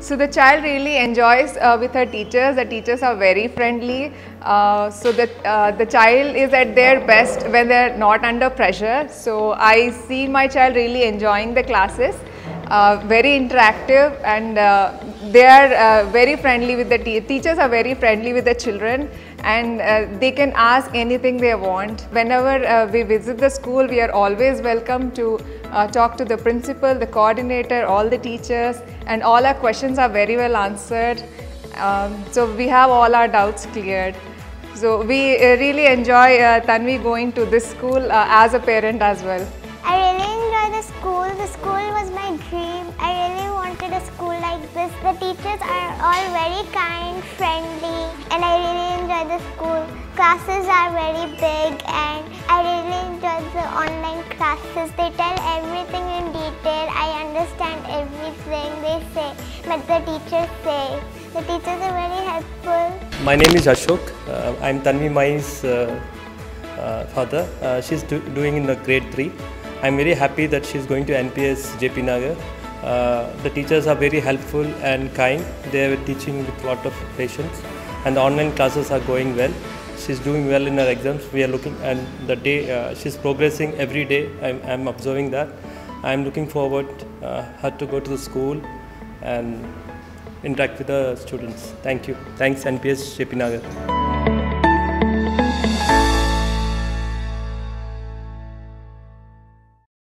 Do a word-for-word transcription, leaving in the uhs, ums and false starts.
So the child really enjoys uh, with her teachers. The teachers are very friendly. Uh, so that uh, the child is at their best when they're not under pressure. So I see my child really enjoying the classes. Uh, very interactive, and uh, they are uh, very friendly with the te teachers are very friendly with the children, and uh, they can ask anything they want. Whenever uh, we visit the school, we are always welcome to uh, talk to the principal, the coordinator, all the teachers, and all our questions are very well answered. Um, so we have all our doubts cleared. So we uh, really enjoy uh, Tanvi going to this school uh, as a parent as well. I really enjoy the school. The school was my dream. I really wanted a school like this. The teachers are all very kind, friendly, and I really enjoy the school. Classes are very big, and I really enjoy the online classes. They tell everything in detail. I understand everything they say, but the teachers say. The teachers are very helpful. My name is Ashok. Uh, I'm Tanvi Mai's uh, uh, father. Uh, she's do doing in the grade three. I'm very happy that she's going to N P S J P Nagar. Uh, the teachers are very helpful and kind. They are teaching with a lot of patience, and the online classes are going well. She's doing well in her exams. We are looking, and the day uh, she's progressing every day. I'm, I'm observing that. I'm looking forward uh, her to go to the school and interact with the students. Thank you. Thanks N P S J P Nagar.